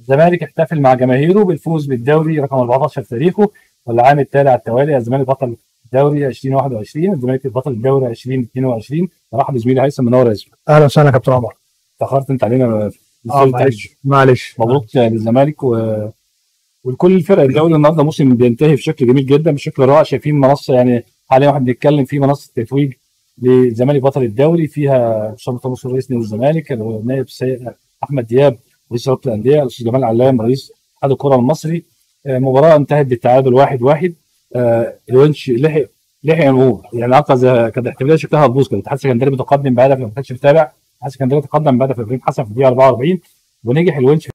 الزمالك احتفل مع جماهيره بالفوز بالدوري رقم 14 في تاريخه، والعام التالي على التوالي. الزمالك بطل الدوري 2021، الزمالك بطل الدوري 2022. مرحبا بزميلي هيثم، منور يا زميلي. اهلا وسهلا يا كابتن عمر. تاخرت انت علينا. معلش. مبروك للزمالك ولكل الفرق. الدوري النهارده موسم بينتهي بشكل جميل جدا، بشكل رائع. شايفين منصه، يعني حاليا واحد بيتكلم في منصه تتويج للزمالك بطل الدوري، فيها اسامه طموس رئيس نادي الزمالك، النائب السيد احمد دياب رئيس رابطه الانديه، الاستاذ جمال علام رئيس اتحاد الكره المصري. مباراه انتهت بالتعادل 1-1. الونش لحق الامور، يعني كانت احتماليه شكلها هتبوظ كده. الاتحاد السكندري متقدم بهدف، لو ما كانش متابع الاتحاد السكندري تقدم بهدف ابراهيم حسن في الدقيقه 44، ونجح الونش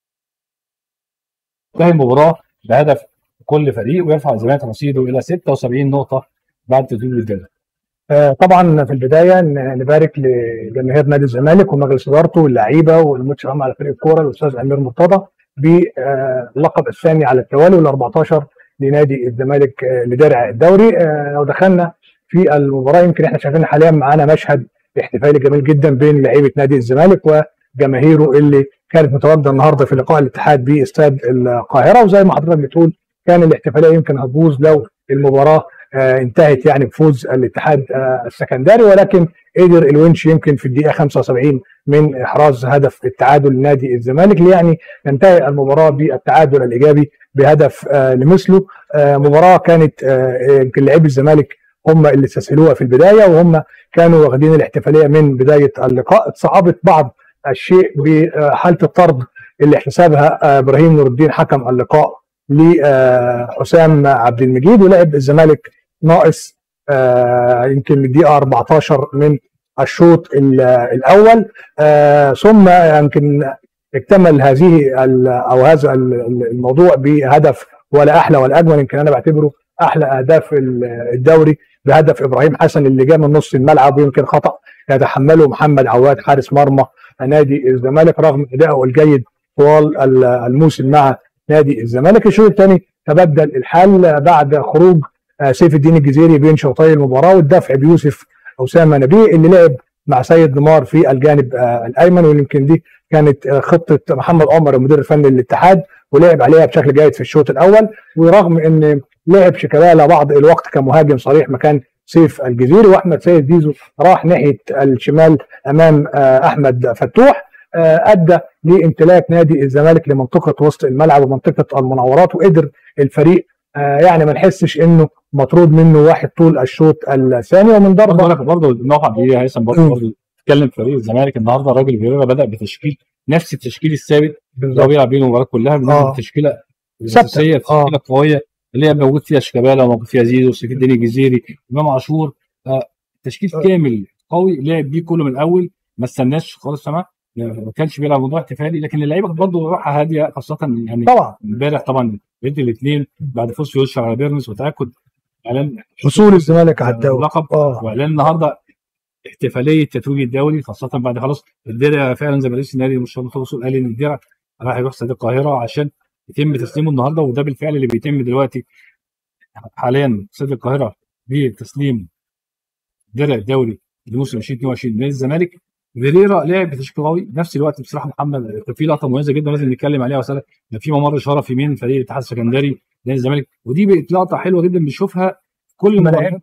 انتهى المباراه بهدف كل فريق، ويرفع الزمالك رصيده الى 76 نقطه بعد تتويج الجدول. طبعا في البدايه نبارك لجماهير نادي الزمالك ومجلس ادارته واللعيبه والمتشرف على فريق الكوره الاستاذ امير مرتضى باللقب الثاني على التوالي وال14 لنادي الزمالك لدرع الدوري. لو دخلنا في المباراه، يمكن احنا شايفين حاليا معانا مشهد احتفالي جميل جدا بين لعيبه نادي الزمالك وجماهيره اللي كانت متواجده النهارده في لقاء الاتحاد باستاد القاهره. وزي ما حضرتك بتقول، كان الاحتفاليه يمكن هتبوظ لو المباراه انتهت يعني بفوز الاتحاد السكندري، ولكن قدر الونش يمكن في الدقيقه 75 من احراز هدف التعادل لنادي الزمالك، يعني تنتهي المباراه بالتعادل الايجابي بهدف لمثله. مباراه كانت يمكن لاعبي الزمالك هم اللي استسهلوها في البدايه، وهم كانوا واخدين الاحتفاليه من بدايه اللقاء. اتصعبت بعض الشيء بحاله الطرد اللي احتسبها ابراهيم نور الدين حكم اللقاء لحسام عبد المجيد، ولعب الزمالك ناقص يمكن من الدقيقه 14 من الشوط الاول. ثم يمكن اكتمل هذا الموضوع بهدف ولا احلى ولا اجمل، يمكن انا بعتبره احلى اهداف الدوري، بهدف ابراهيم حسن اللي جاء من نص الملعب، ويمكن خطا يتحمله محمد عواد حارس مرمى نادي الزمالك رغم ادائه الجيد طوال الموسم مع نادي الزمالك. الشوط الثاني تبدل الحال بعد خروج سيف الدين الجزيري بين شوطي المباراه، والدفع بيوسف اسامه نبيه اللي لعب مع سيد نمار في الجانب الايمن، ويمكن دي كانت خطه محمد عمر المدير الفني للاتحاد، ولعب عليها بشكل جيد في الشوط الاول. ورغم ان لعب شيكابالا بعض الوقت كمهاجم صريح مكان سيف الجزيري، واحمد سيد زيزو راح ناحيه الشمال امام احمد فتوح، ادى لامتلاك نادي الزمالك لمنطقه وسط الملعب ومنطقه المناورات، وقدر الفريق يعني ما نحسش انه مطرود منه واحد طول الشوط الثاني. ومن ضربه برضه النقطه دي يا هيثم، برضه تتكلم فريق الزمالك النهارده، الراجل فيريرا بدا بتشكيل نفس التشكيل الثابت اللي هو بيلعب بيه المباراه كلها، بنفس التشكيله الاساسيه، تشكيله قويه اللي هي موجود فيها شيكابالا وموجود فيها زيزو وسيف الدين الجزيري امام عاشور. تشكيل كامل قوي لعب بيه كله من الاول، ما استناش خالص سمع، ما كانش بيلعب موضوع احتفالي، لكن اللعيبه برضه روحها هاديه، خاصه يعني طبعا امبارح طبعا بيدي الاثنين بعد فوز في وش على بيرنس وتاكد اعلان حصول الزمالك على الدوري اللقب، واعلان النهارده احتفاليه تتويج الدوري، خاصه بعد خلاص الدرع فعلا زي ما رئيس النادي مصطفى توصل قال ان الدرع راح يروح استاد القاهره عشان يتم تسليمه النهارده، وده بالفعل اللي بيتم دلوقتي حاليا استاد القاهره بتسليم درع الدوري لموسم 2022 نادي الزمالك. فيريرا لعب بتشكيل قوي. نفس الوقت بصراحه محمد في لقطه مميزه جدا لازم نتكلم عليها وسهله، في ممر شرف يمين فريق الاتحاد السكندري نادي الزمالك، ودي بقت لقطه حلوه جدا بنشوفها كل مباراه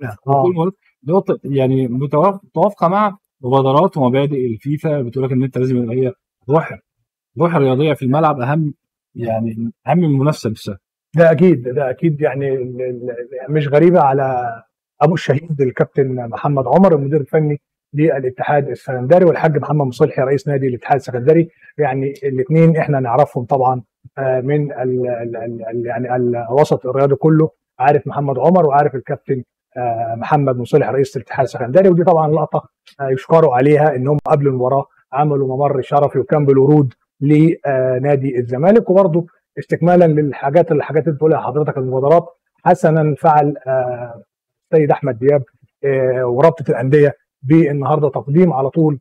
يعني متوافقه مع مبادرات ومبادئ الفيفا، بتقول لك ان انت لازم يبقى هي روح رياضيه في الملعب اهم، يعني اهم من المنافسه نفسها. ده اكيد يعني مش غريبه على ابو الشهيد الكابتن محمد عمر المدير الفني للاتحاد السكندري، والحاج محمد مصلحي رئيس نادي الاتحاد السكندري. يعني الاثنين احنا نعرفهم طبعا من يعني الوسط الرياضي كله، عارف محمد عمر وعارف الكابتن محمد مصلحي رئيس الاتحاد السكندري. ودي طبعا لقطه يشكروا عليها ان هم قبل المباراه عملوا ممر شرفي وكان بالورود لنادي الزمالك. وبرضه استكمالا للحاجات اللي بتقولها حضرتك المبادرات، حسنا فعل السيد احمد دياب ورابطه الانديه بالنهارده تقديم على طول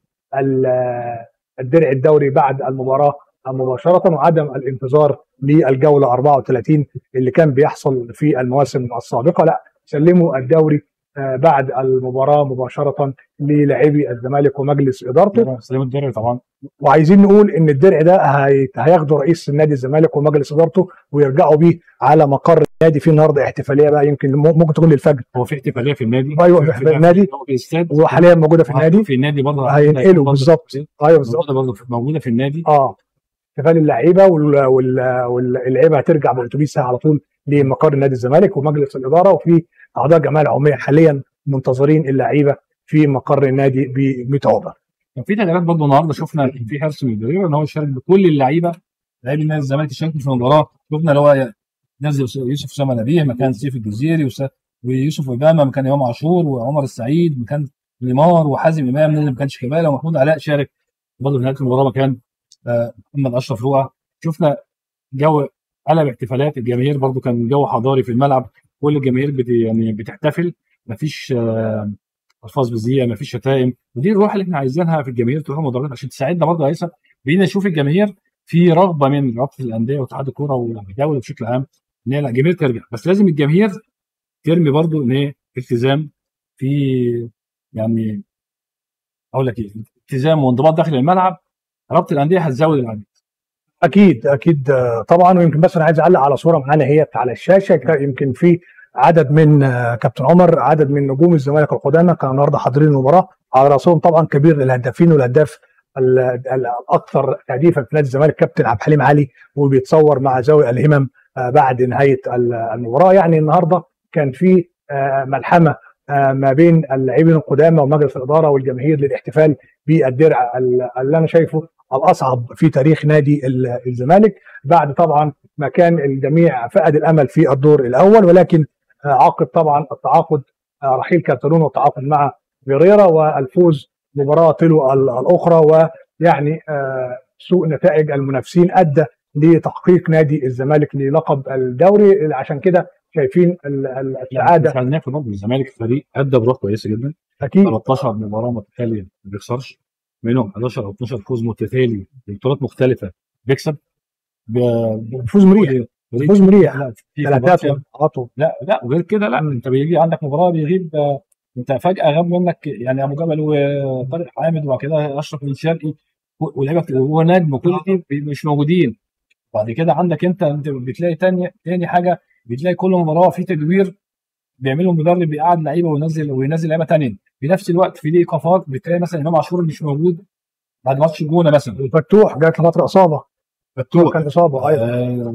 الدرع الدوري بعد المباراه مباشره، وعدم الانتظار للجوله 34 اللي كان بيحصل في المواسم السابقه. لا، سلموا الدوري بعد المباراه مباشره للاعبي الزمالك ومجلس ادارته. سليم الدرع طبعا. وعايزين نقول ان الدرع ده هياخده رئيس النادي الزمالك ومجلس ادارته ويرجعوا بيه على مقر النادي. في النهارده احتفاليه بقى يمكن ممكن تكون للفجر. هو في احتفاليه في النادي. ايوه في النادي وحاليا موجوده في النادي. في النادي برضه هينقلوا بالظبط. ايوه بالظبط برضه موجوده في النادي. احتفال اللعيبه واللعيبه هترجع باتوبيسها على طول لمقر نادي الزمالك ومجلس الاداره. وفي اعضاء الجمعيه العموميه حاليا منتظرين اللعيبه في مقر النادي بمتعوبه. كان في تغييرات برضه النهارده، شفنا في حرص من الفريق ان هو يشارك بكل اللعيبه. لاعبي نادي الزمالك يشاركوا في المباراه. شفنا اللي هو نزل يوسف اسامه نبيه مكان سيف الجزيري، ويوسف اوباما مكان امام عاشور، وعمر السعيد مكان نيمار، وحازم امام اللي ما كانش كماله، ومحمود علاء شارك برضه في نهايه المباراه مكان محمد اشرف رؤى. شفنا جو قلب احتفالات الجماهير، برضه كان جو حضاري في الملعب. كل الجماهير يعني بتحتفل، مفيش الفاظ بذيئه، مفيش شتائم. ودي الروح اللي احنا عايزينها في الجماهير تروح المدرجات عشان تساعدنا برضه يا هيثم. بقينا نشوف الجماهير في رغبه من رابطه الانديه واتحاد الكوره والدوله بشكل عام ان هي الجماهير ترجع، بس لازم الجماهير ترمي برضه ان هي التزام في، يعني اقول لك ايه، التزام وانضباط داخل الملعب. رابطه الانديه هتزود العدد. اكيد طبعا. ويمكن بس انا عايز اعلق على صوره معانا هي على الشاشه. يمكن في عدد من كابتن عمر، عدد من نجوم الزمالك القدامى كانوا النهارده حاضرين المباراه، على راسهم طبعا كبير الهدافين والهداف الاكثر تهديفا في نادي الزمالك كابتن عبد الحليم علي، وبيتصور مع ذوي الهمم بعد نهايه المباراه. يعني النهارده كان في ملحمه ما بين اللاعبين القدامى ومجلس الاداره والجماهير للاحتفال بالدرع اللي انا شايفه الاصعب في تاريخ نادي الزمالك، بعد طبعا ما كان الجميع فقد الامل في الدور الاول، ولكن عقب طبعا التعاقد رحيل كارترون والتعاقد مع فيريرا والفوز مباراه تلو الاخرى، ويعني سوء نتائج المنافسين ادى لتحقيق نادي الزمالك للقب الدوري. عشان كده شايفين السعاده. مش عايزين برضه الزمالك فريق ادى بروح كويسه جدا. اكيد 13 مباراه متتاليه ما بيخسرش، منهم 11 او 12 فوز متتالي ببطولات مختلفه بيكسب بفوز مريح. فوز مريح ثلاثاتهم. لا وغير كده لا، انت بيجي عندك مباراه بيغيب، انت فجاه غاب منك يعني ابو جبل وطارق حامد وبعد كده اشرف بن شرقي ولاعيبه وهو نجم، وكل دي مش موجودين. بعد كده عندك انت بتلاقي تاني حاجه، بتلاقي كل مباراه في تدوير بيعمله المدرب، بيقعد لعيبه وينزل لعيبه ثانيه. في نفس الوقت في ايقافات، بتلاقي مثلا امام عاشور مش موجود بعد ماتش الجونه مثلا. فتوح جات له فتره اصابه. فتوح كان اصابه ايوه.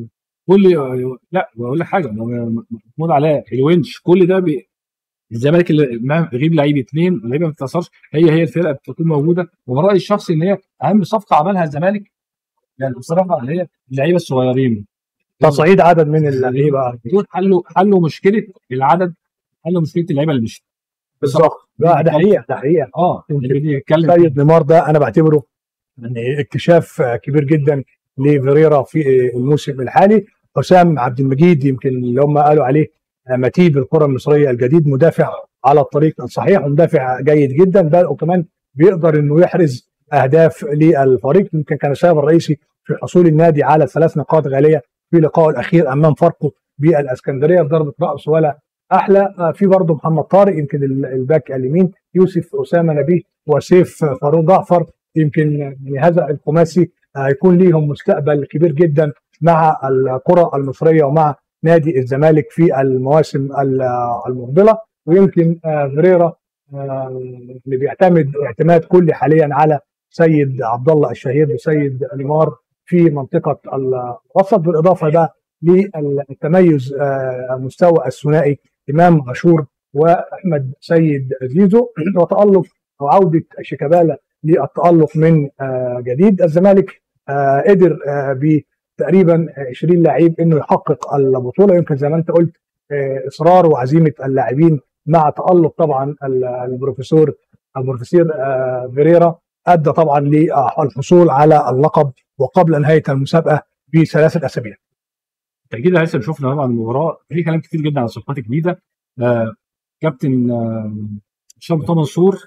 لا بقول لك حاجه، محمود علاء الونش كل ده الزمالك اللي بيغيب لعيب اثنين، اللعيبه ما بتتاثرش، هي الفرقه بتكون موجوده. ومن رايي الشخصي ان هي اهم صفقه عملها الزمالك يعني بصراحه اللي هي اللعيبه الصغيرين، تصعيد عدد من اللعيبه. دول حلوا مشكله العدد، حلوا مشكله اللعيبه اللي مشت بالظبط. ده حقيقه اللي بيتكلم سيد نيمار ده انا بعتبره يعني اكتشاف كبير جدا لفيريرا في الموسم الحالي. حسام عبد المجيد يمكن اللي هم قالوا عليه متيب الكره المصريه الجديد، مدافع على الطريق الصحيح ومدافع جيد جدا ده، وكمان بيقدر انه يحرز اهداف للفريق. يمكن كان السبب الرئيسي في حصول النادي على 3 نقاط غاليه في لقائه الاخير امام فاركو بالاسكندريه بضربه راس ولا احلى. في برضه محمد طارق يمكن الباك اليمين، يوسف اسامه نبيه وسيف فاروق جعفر. يمكن يعني هذا الخماسي هيكون ليهم مستقبل كبير جدا مع الكره المصريه ومع نادي الزمالك في المواسم المقبله. ويمكن فيريرا اللي بيعتمد اعتماد كلي حاليا على سيد عبد الله الشهير بسيد نيمار في منطقه الوسط، بالاضافه بقى للتميز مستوى الثنائي امام عاشور واحمد سيد زيزو، وتالق او عوده شيكابالا للتالق من جديد. الزمالك قدر بتقريبا 20 لاعب انه يحقق البطوله. يمكن زي ما انت قلت اصرار وعزيمه اللاعبين مع تالق طبعا البروفيسور فيريرا ادى طبعا للحصول على اللقب وقبل نهايه المسابقه ب3 اسابيع. تأكيد يا هيثم شفنا طبعا المباراه في كلام كتير جدا عن الصفقات الجديده. كابتن هشام منصور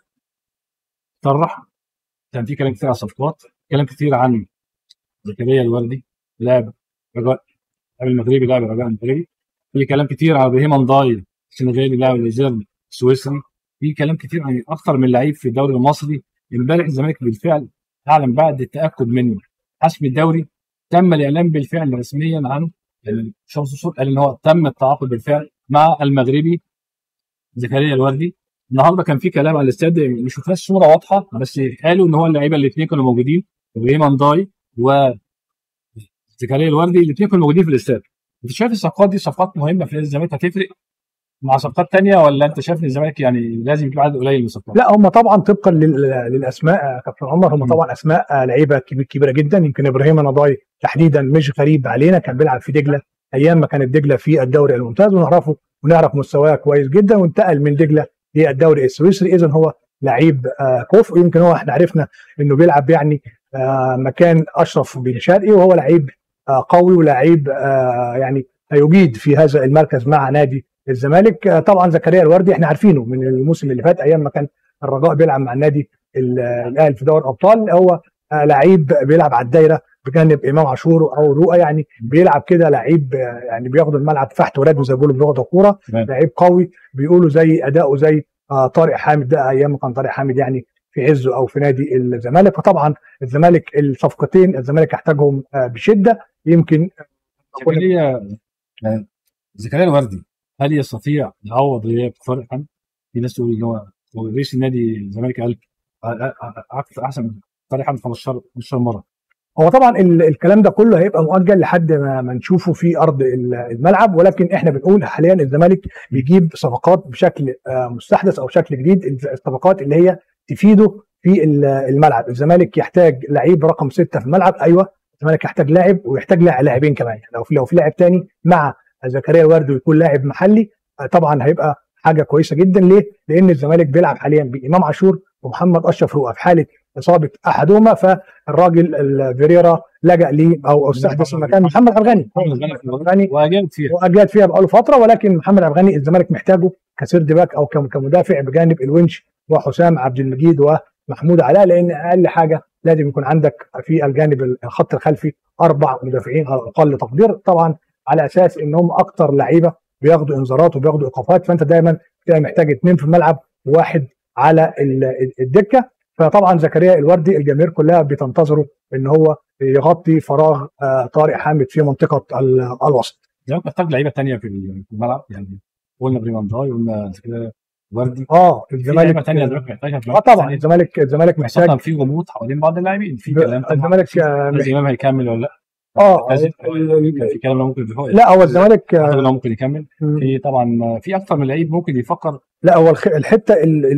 صرح كان في كلام كتير عن الصفقات، كلام كتير عن زكريا الوردي لاعب رجاء المغربي، لاعب الرجاء المغربي. في كلام كتير على ابراهيم انضاي السنغالي لاعب الريزيرف السويسري، في كلام كتير عن اكثر من لعيب في الدوري المصري. امبارح الزمالك بالفعل اعلن بعد التاكد من حسم الدوري، تم الاعلان بالفعل رسميا عن شمس الصوت، قال ان هو تم التعاقد بالفعل مع المغربي زكريا الوردي. النهارده كان في كلام على الاستاد، ما شفناش صوره واضحه، بس قالوا ان هو اللعيبه الاثنين كانوا موجودين، ابراهيم نداي وزكريا الوردي، الاثنين كانوا موجودين في الاستاد. انت شايف الصفقات دي صفقات مهمه في نادي الزمالك هتفرق مع صفقات تانية، ولا انت شايف ان الزمالك يعني لازم يجيب عدد قليل من الصفقات؟ لا، هم طبعا طبقا للاسماء كابتن عمر، هم طبعا اسماء لعيبه كبيره جدا. يمكن ابراهيم نضاي تحديدا مش غريب علينا، كان بيلعب في دجله ايام ما كانت دجله في الدوري الممتاز ونعرف مستواه كويس جدا، وانتقل من دجله للدوري السويسري. اذا هو لعيب كفء. يمكن هو احنا عرفنا انه بيلعب يعني مكان اشرف بن شرقي، وهو لعيب قوي ولاعيب يعني هيجيد في هذا المركز مع نادي الزمالك. طبعا زكريا الوردي احنا عارفينه من الموسم اللي فات ايام ما كان الرجاء بيلعب مع النادي الاهلي في دوري الابطال. هو لعيب بيلعب على الدايره بجانب امام عاشور او رؤى، يعني بيلعب كده لعيب يعني بياخد الملعب فحت ورد زي ما بيقولوا بلغه الكوره. لعيب قوي، بيقولوا زي اداؤه زي طارق حامد، ده ايام ما كان طارق حامد يعني في عزه او في نادي الزمالك. فطبعا الزمالك الصفقتين الزمالك يحتاجهم بشده. يمكن زكريا الوردي هل يستطيع يعوض غياب طارق حامد؟ في ناس تقول ان هو رئيس النادي الزمالك قال احسن من طارق حامد 15 مره. هو طبعا الكلام ده كله هيبقى مؤجل لحد ما نشوفه في ارض الملعب، ولكن احنا بنقول حاليا الزمالك بيجيب صفقات بشكل مستحدث او بشكل جديد، الصفقات اللي هي تفيده في الملعب. الزمالك يحتاج لعيب رقم 6 في الملعب، ايوه الزمالك يحتاج لاعب ويحتاج لاعبين كمان. لو في لاعب تاني مع زكريا الوردي ويكون لاعب محلي طبعا هيبقى حاجه كويسه جدا. ليه؟ لان الزمالك بيلعب حاليا بامام عاشور ومحمد اشرف رؤى، في حاله اصابه احدهما فالراجل فيريرا لجا ليه او استحدث مكان محمد عبد الغني واجاد فيها بقاله فتره. ولكن محمد عبد الغني الزمالك محتاجه كسيرد باك او كمدافع بجانب الونش وحسام عبد المجيد ومحمود علاء، لان اقل حاجه لازم يكون عندك في الجانب الخط الخلفي 4 مدافعين على اقل تقدير، طبعا على اساس ان هم اكتر لعيبه بياخدوا انذارات وبياخدوا ايقافات، فانت دايما بتبقى محتاج 2 في الملعب وواحد على الدكه. فطبعا زكريا الوردي الجماهير كلها بتنتظره ان هو يغطي فراغ طارق حامد في منطقه الوسط. الزمالك محتاج لعيبه ثانيه في الملعب، يعني قلنا ابراهيم نداي، قلنا زكريا الوردي. الزمالك ثانيه الزمالك محتاجها. طبعا الزمالك محتاج. في غموض حوالين بعض اللاعبين، في كلام الزمالك امام هيكمل ولا لا؟ في كلام ممكن لا، هو الزمالك ممكن يكمل. في طبعا في اكثر من لعيب ممكن يفكر. لا، هو الحته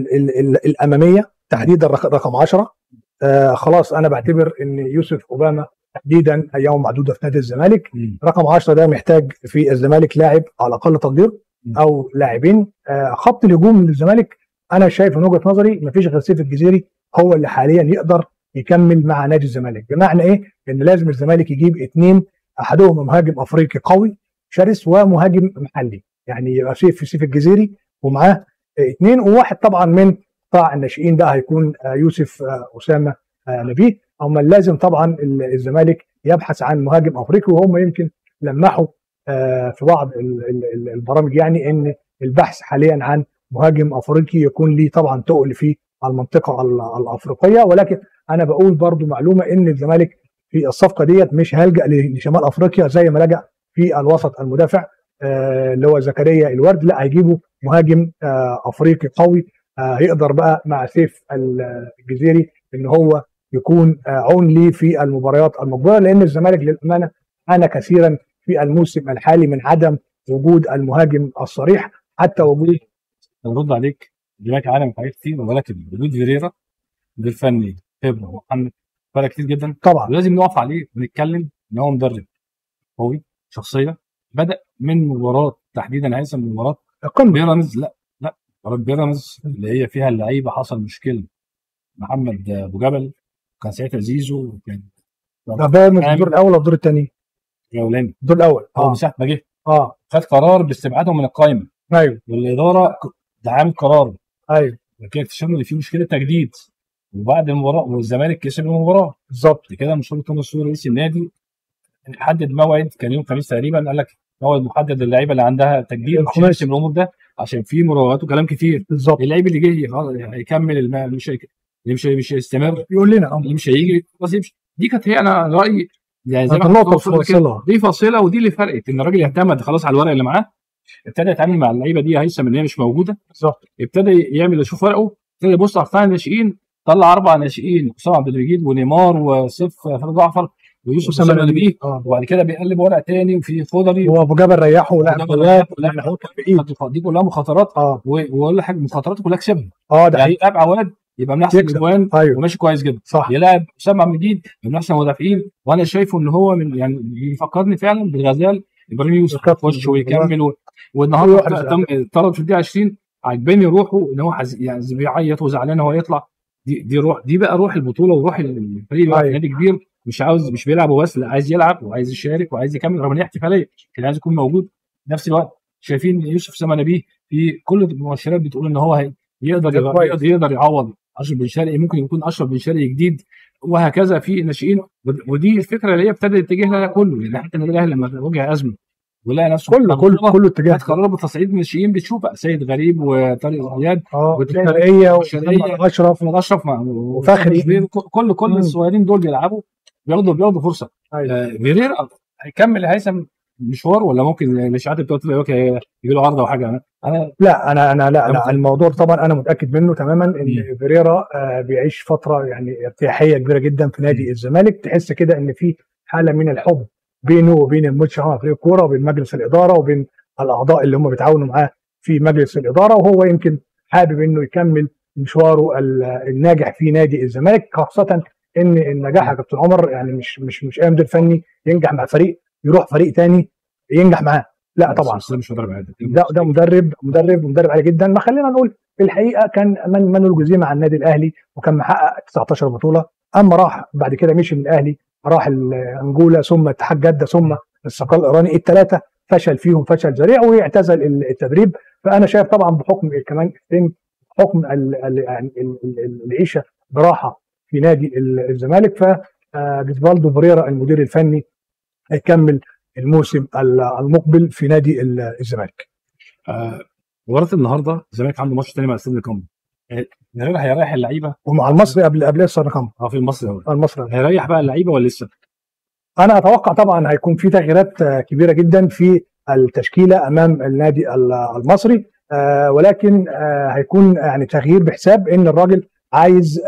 الاماميه تحديدا رقم 10 خلاص انا بعتبر ان يوسف اوباما تحديدا ايام معدوده في نادي الزمالك. رقم 10 ده محتاج في الزمالك لاعب على اقل تقدير او لاعبين. خط الهجوم للزمالك انا شايف من وجهه نظري مفيش غير سيف الجزيري هو اللي حاليا يقدر يكمل مع نادي الزمالك. بمعنى ايه؟ ان لازم الزمالك يجيب 2، احدهم مهاجم افريقي قوي شرس ومهاجم محلي، يعني يبقى سيف الجزيري ومعاه 2 وواحد طبعا من قطاع الناشئين، ده هيكون يوسف اسامه نبيه. هم لازم طبعا الزمالك يبحث عن مهاجم افريقي، وهم يمكن لمحوا في بعض البرامج يعني ان البحث حاليا عن مهاجم افريقي يكون ليه طبعا تقل في المنطقه الافريقيه. ولكن انا بقول برضو معلومه ان الزمالك في الصفقه ديت مش هيلجا لشمال افريقيا زي ما لجا في الوسط المدافع اللي هو زكريا الورد. لا، هيجيبوا مهاجم افريقي قوي هيقدر بقى مع سيف الجزيري ان هو يكون عون ليه في المباريات المقبله، لان الزمالك للامانه عانى كثيرا في الموسم الحالي من عدم وجود المهاجم الصريح. حتى وجود نرد عليك الزمالك عانى من حاجات كتير، ولكن وجود فيريرا مدير فني خبره ومحمد فرق كتير جدا طبعا، لازم نقف عليه ونتكلم ان هو مدرب قوي شخصيه. بدا من مباراه تحديدا عايز من مباراه بيراميدز، لا مباراه بيراميدز اللي هي فيها اللعيبه حصل مشكله، محمد ابو جبل كان ساعتها زيزو وكان ده بيراميدز الدور الاول ولا الدور الثاني؟ الاولاني، الدور الاول. من ساعه ما جه خد قرار باستبعادهم من القائمه. ايوه، والاداره دعمت قراره. ايوه، لكن اكتشفنا ان في مشكله تجديد، وبعد المباراه والزمالك كسب المباراه بالظبط كده. مشروع توماس سوري رئيس النادي حدد موعد، كان يوم الخميس تقريبا، قال لك موعد محدد للعيبه اللي عندها تجديد عشان الخماسي يحسم الامور ده، عشان في مراوغات وكلام كتير. بالظبط. اللعيب اللي جه هيكمل مش هيستمر، يقول لنا اللي مش هيجي بس يمشي. دي كانت هي انا رايي يعني زي ما النقطه كنت بوصل كده، الفاصله دي فاصله ودي اللي فرقت ان الراجل اعتمد خلاص على الورق اللي معاه، ابتدى يتعامل مع اللعيبه دي هيثم ان هي مش موجوده، بالظبط. ابتدى يعمل يشوف ورقه، ابتدى يبص على قطاع الناشئين، طلع 4 ناشئين، حسام عبد المجيد ونيمار وسيف فريد جعفر ويوسف اسامه نبيه، اه وبعد كده بيقلب ورق تاني وفي خضري هو ابو جبل ريحه ولعب وده بلاد لا يعني هو كان بايد. دي كلها مخاطرات، اه واقول لك حاجه المخاطرات كلها كسبها. ده يعني حقيقي يلعب عواد يبقى من احسن يكسب. الاجوان ايوه وماشي كويس جدا، صح يلعب حسام عبد المجيد من احسن المدافعين، وانا شايفه ان هو من يعني بيفكرني فعلا بالغزال ابراهيم يوسف، الكابتن يخش ويكمل والله والنهارده يحرز طرد في الدقيقه 20 عجباني روحه ان هو يعني بيعيط وزعلان وهو يطلع. دي روح، دي بقى روح البطوله وروح الفريق اللي واقف في ايوه نادي كبير، مش بيلعب وبس، لا عايز يلعب وعايز يشارك وعايز يكمل رغم ان هي احتفاليه، كان عايز يكون موجود في نفس الوقت. شايفين يوسف سما نبيه في كل المؤشرات بتقول ان هو يقدر يعوض اشرف بن شرقي، ممكن يكون اشرف بن شرقي جديد، وهكذا في الناشئين. ودي الفكره اللي هي ابتدت تتجه لنا كله، يعني حتى النادي الاهلي لما واجه ازمه ولقى نفسه كله اتجاه قرار بتصعيد الناشئين، بتشوف بقى سيد غريب وطارق زياد والشرقيه واشرف وفخري، كل الصغيرين دول بيلعبوا، بياخدوا فرصه. فيريرا هيكمل هيثم مشوار ولا ممكن الاشاعات بتقول يجي له عرضه او حاجه؟ لا الموضوع طبعا انا متاكد منه تماما ان فيريرا بيعيش فتره يعني ارتياحيه كبيره جدا في نادي الزمالك، تحس كده ان في حاله من الحب بينه وبين المشرف على فريق الكوره وبين مجلس الاداره وبين الاعضاء اللي هم بيتعاونوا معاه في مجلس الاداره، وهو يمكن حابب انه يكمل مشواره الناجح في نادي الزمالك، خاصه ان النجاح يا كابتن عمر يعني مش اي مدير فني ينجح مع فريق يروح فريق تاني ينجح معاه، لا طبعا مش مدرب عادي، ده مدرب عالي جدا. ما خلينا نقول في الحقيقه كان مانويل جوزيه مع النادي الاهلي وكان محقق 19 بطوله، اما راح بعد كده مشي من الاهلي، راح انجولا ثم اتحاد جده ثم الصقال الايراني، الثلاثه فشل فيهم فشل ذريع واعتزل التدريب. فانا شايف طبعا بحكم كمان حكم العيشه براحه في نادي الزمالك، فجيزفالدو فيريرا المدير الفني هيكمل الموسم المقبل في نادي الزمالك. مباراه النهارده الزمالك عنده ماتش ثاني مع استاد القمه، هيريح اللعيبه ومع المصري قبل استاد القمه في المصري هيريح بقى اللعيبه ولا لسه؟ انا اتوقع طبعا هيكون في تغييرات كبيره جدا في التشكيله امام النادي المصري، ولكن هيكون يعني تغيير بحساب ان الراجل عايز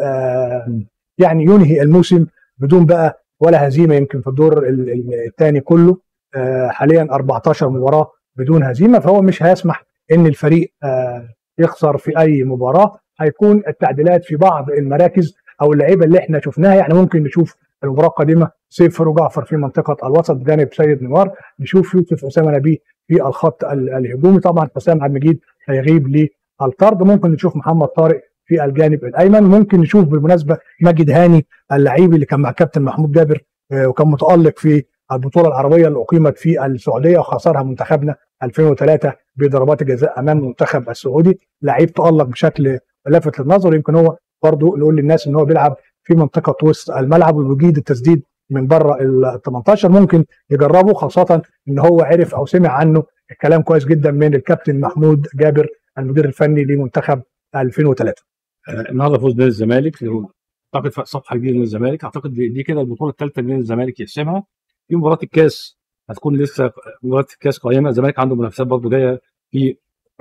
يعني ينهي الموسم بدون بقى ولا هزيمه، يمكن في الدور الثاني كله حاليا 14 مباراه بدون هزيمه، فهو مش هيسمح ان الفريق يخسر في اي مباراه. هيكون التعديلات في بعض المراكز او اللعيبه اللي احنا شفناها، يعني ممكن نشوف المباراه القادمه سيف فريد جعفر في منطقه الوسط بجانب سيد نوار، نشوف يوسف اسامه نبيه في الخط الهجومي، طبعا حسام عبد المجيد هيغيب للطرد، ممكن نشوف محمد طارق في الجانب الايمن، ممكن نشوف بالمناسبه ماجد هاني اللعيب اللي كان مع كابتن محمود جابر وكان متالق في البطوله العربيه اللي اقيمت في السعوديه وخسرها منتخبنا 2003 بضربات الجزاء امام المنتخب السعودي، لعيب تالق بشكل لافت للنظر، يمكن هو برضه نقول للناس ان هو بيلعب في منطقه وسط الملعب وبيجيد التسديد من بره ال 18، ممكن يجربه خاصه ان هو عرف او سمع عنه الكلام كويس جدا من الكابتن محمود جابر المدير الفني لمنتخب 2003. النهارده فوز نادي الزمالك، اعتقد صفحه جديده للزمالك، اعتقد دي كده البطوله الثالثه لنادي الزمالك يحسمها. في مباراه الكاس هتكون لسه مباراه الكاس قائمه، الزمالك عنده منافسات برضه جايه في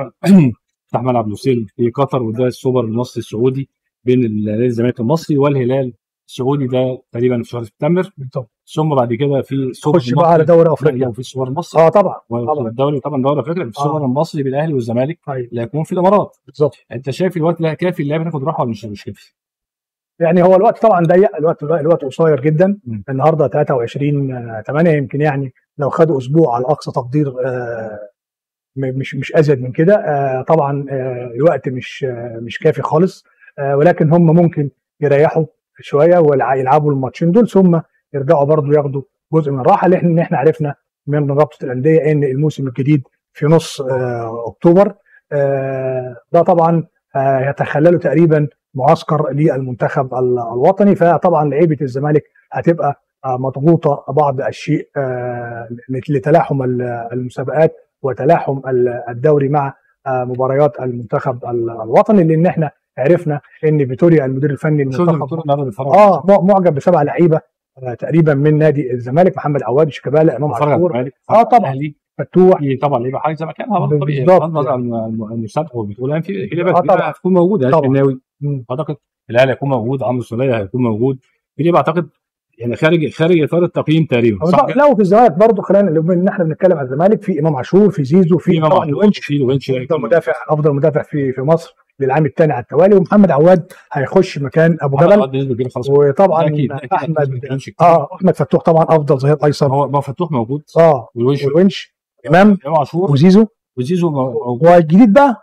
فتح ملعب لوسيل في قطر، وده السوبر المصري السعودي بين نادي الزمالك المصري والهلال السعودي، ده تقريبا في شهر سبتمبر، ثم بعد كده في سوبر خش بقى على دوري افريقيا وفي السوبر المصري طبعا الدوري طبعا دوري افريقيا، في السوبر المصري بالاهلي والزمالك اللي هيكون في الامارات. بالظبط. انت شايف الوقت ده كافي اللعيبه تاخد راحه ولا مش كافي؟ يعني هو الوقت طبعا ضيق، الوقت قصير جدا، النهارده 23/8، يمكن يعني لو خدوا اسبوع على اقصى تقدير مش ازيد من كده، طبعا الوقت مش كافي خالص، ولكن هم ممكن يريحوا شويه ويلعبوا الماتشين دول ثم يرجعوا برضو ياخدوا جزء من الراحه، لان احنا عرفنا من رابطه الانديه ان الموسم الجديد في نص اكتوبر، ده طبعا يتخلله تقريبا معسكر للمنتخب الوطني، فطبعا لعيبه الزمالك هتبقى مضغوطه بعض الشيء لتلاحم المسابقات وتلاحم الدوري مع مباريات المنتخب الوطني، لان احنا عرفنا ان فيتوريا المدير الفني المنتخب معجب ب7 لعيبه تقريبا من نادي الزمالك، محمد عواد، شيكابالا، امام عاشور، طبعا فتوح، طبعا لعيبه حاجه زي ما كان طبيعي المسابقه والبطوله في لعيبه هتكون موجوده، الشناوي اعتقد الاهلي هيكون موجود، عمرو السوليه هيكون موجود، في لعيبه اعتقد يعني خارج اطار التقييم تقريبا. لا وفي الزمالك برضه خلينا ان احنا بنتكلم عن الزمالك، في امام عاشور، في زيزو، في طبعا الونش، افضل مدافع في مصر للعام الثاني على التوالي، ومحمد عواد هيخش مكان ابو جبل، وطبعا احمد فتوح طبعا افضل ظهير ايسر. هو فتوح موجود، والونش امام عاشور وزيزو موجود، والجديد بقى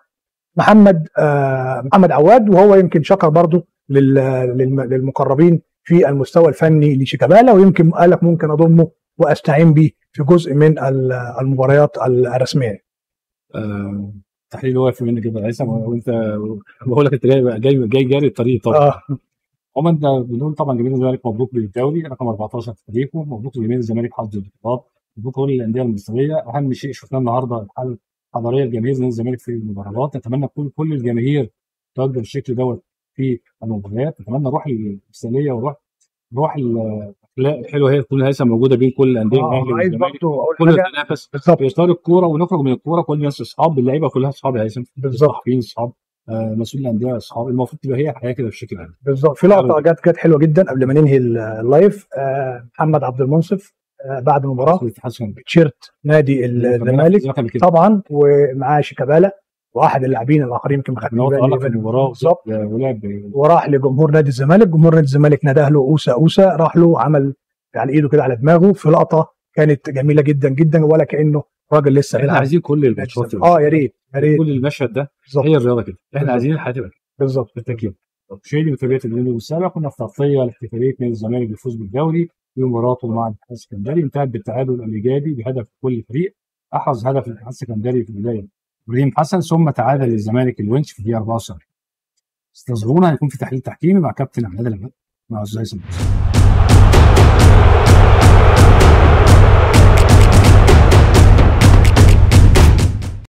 محمد عواد، وهو يمكن شكر برضه للمقربين في المستوى الفني لشيكابالا، ويمكن قال لك ممكن اضمه واستعين به في جزء من المباريات الرسميه. تحليل واقف منك كده هيثم، وانت بقول لك انت جاي جاري الطريق طبعا. عموما ده بنقول طبعا جماهير الزمالك مبروك بالدوري رقم 14 في تاريخه، مبروك لجماهير الزمالك حظ البطولات، مبروك كل الانديه المصريه. اهم شيء شفناه النهارده الحاله الحضاريه لجماهير نادي الزمالك في المباريات، نتمنى كل الجماهير تقدر بالشكل دوت في المباريات، نتمنى روح المثاليه وروح الاخلاق الحلوه هي تكون هيثم موجوده بين كل الانديه، الاهلي والزمالك، كل تنافس في اطار الكوره، ونخرج من الكوره كل الناس اصحاب، اللعيبه كلها اصحاب يا هيثم، الصحفيين اصحاب، مسؤولين الانديه اصحاب، المفروض تبقى هي الحياه كده بشكل عام. بالظبط. في لقطه جت حلوه جدا قبل ما ننهي اللايف، محمد عبد المنصف بعد المباراه بتشيرت نادي الزمالك طبعا، ومعاه شيكابالا واحد اللاعبين الاخرين يمكن ما خدناش بالنا في المباراه بالظبط، وراح لجمهور نادي الزمالك، جمهور نادي الزمالك ناداه له اوسا، راح له عمل يعني ايده كده على دماغه في لقطه كانت جميله جدا جدا، ولا كانه راجل لسه احنا عايزين كل الماتشات يا ريت كل المشهد ده هي الرياضه كده، احنا عايزين الحياه تبقى بالظبط بالتاكيد. مشاهدي متابعه الفيديو السابق كنا في تغطيه لاحتفاليه نادي الزمالك بالفوز بالدوري في مباراته مع الاتحاد السكندري، انتهت بالتعادل الايجابي بهدف كل فريق. احرز هدف الاتحاد السكندري في البدايه ابراهيم حسن، ثم تعادل الزمالك الونش في الدقيقه 74. استظهرونا هيكون في تحليل تحكيمي مع كابتن عماد العماد مع استاذ هيثم.